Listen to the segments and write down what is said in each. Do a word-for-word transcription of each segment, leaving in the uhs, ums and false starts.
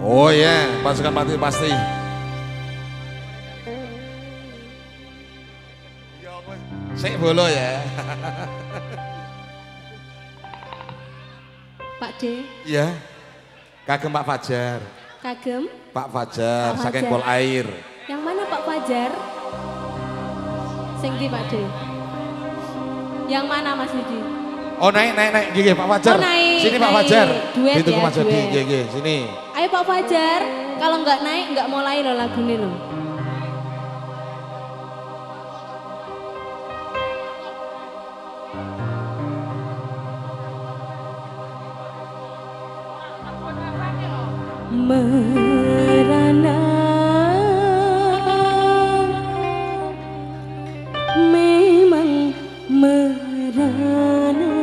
Oh ya, yeah. Pasukan pasti pasti. Sik bolo ya. Pak D. Iya. Kagem Pak Fajar. Kagem? Pak Fajar, Pak saking Fajar. Pol Air. Yang mana Pak Fajar? Sing ndi Pak D? Yang mana Mas Dedy? Oh naik naik naik gigi Pak Fajar. Oh, naik, sini Pak naik. Fajar. Duet Itu ya, Mas Dedy, duet. gigi sini. Ayo Pak Fajar, kalau nggak naik nggak mulai loh lagu ini loh. Merana memang merana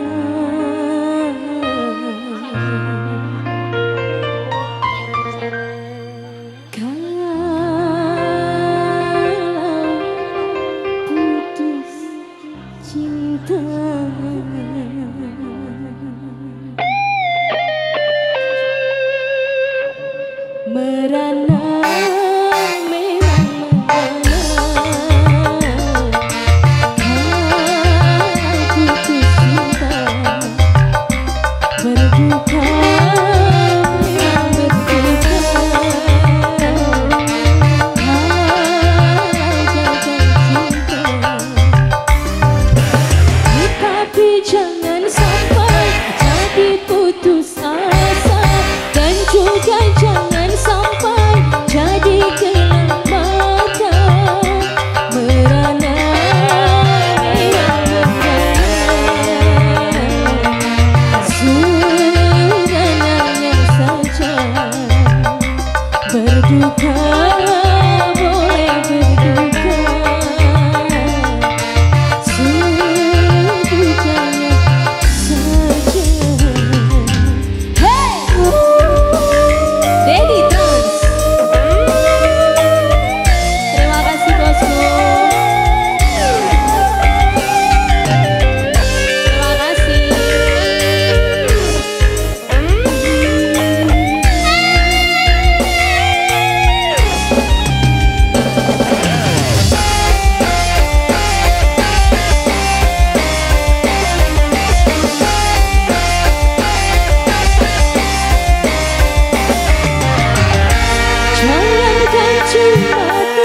kalau putus cinta. Merana memang merana kalau putus cinta. Berduka memang berduka kalau gagal cinta. Tetapi jangan sampai jadi putus asa, dan juga jangan sampai jadi gelap mata. Merana memang merana, sebenarnya saja. Berduka boleh berduka, sedukanya saja. Hey! Dedy Trans. Terima kasih bosku. Terima kasih. Jangankan cuma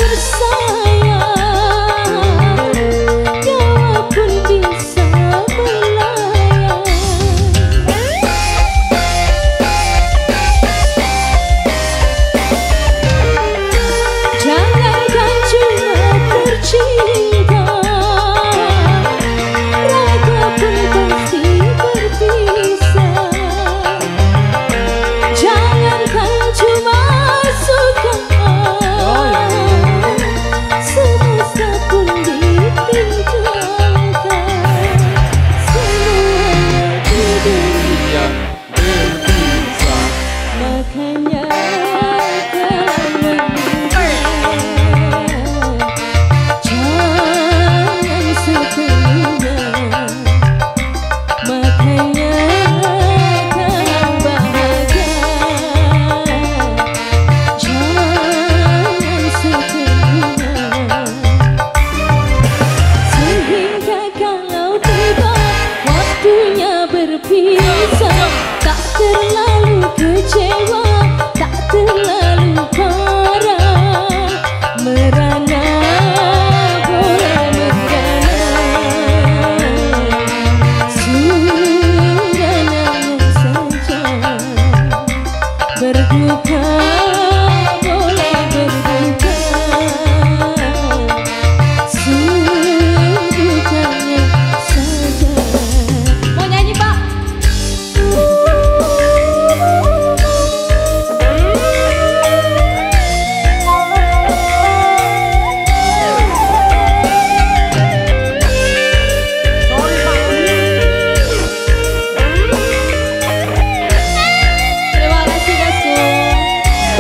tersayang, nyawa pun bisa melayang. Jangankan cuma tercinta, raga pun pasti berpisah. Jangankan cuma suka, semesta pun ditinggalkan. Semuanya di dunia berpisah, makanya kalau meninggal jangan sepenuhnya. Makanya kalau bahagia jangan sepenuhnya. Sehingga kalau tiba waktunya berpisah, tak terlalu kecewa, tak terlalu parah. Merana boleh merana, sebenarnya saja. Berduka boleh berduka, sedukanya saja. Mau nyanyi Pak? Terima kasih bosku.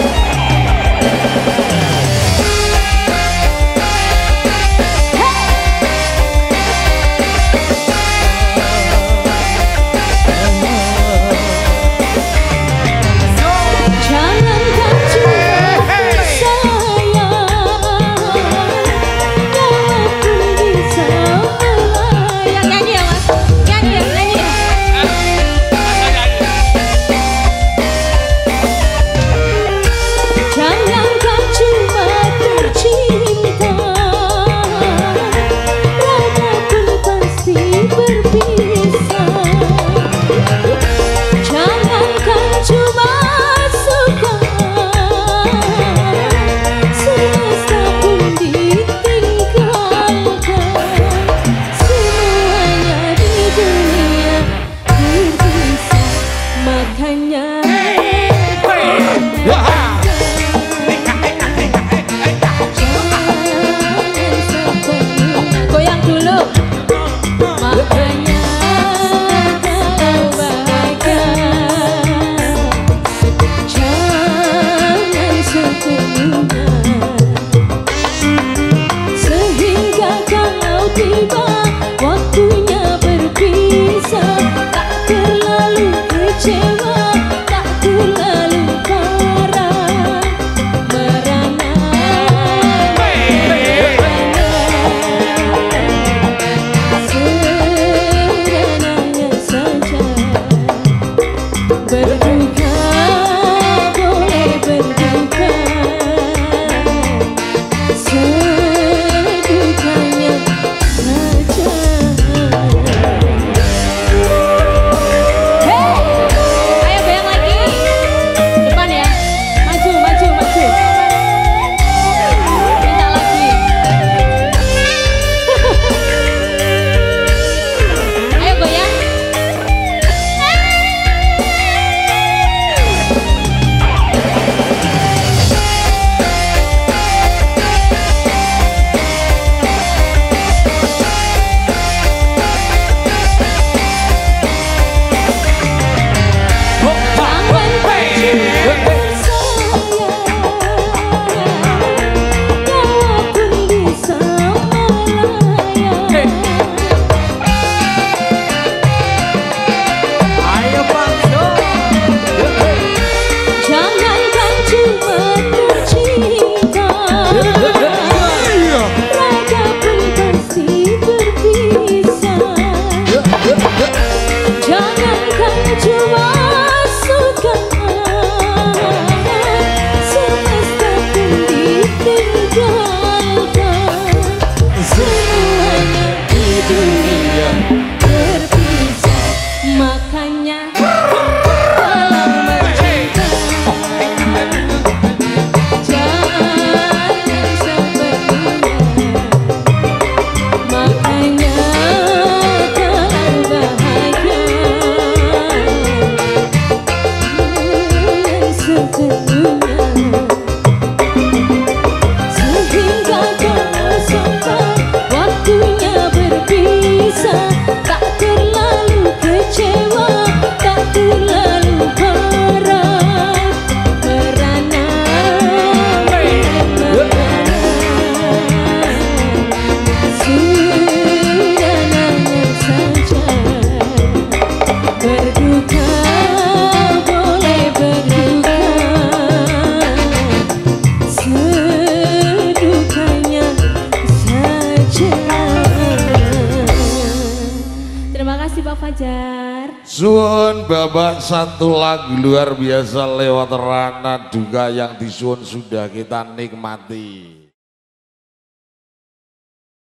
buat Bapak satu lagu luar biasa lewat Rana Duka yang disuun sudah kita nikmati.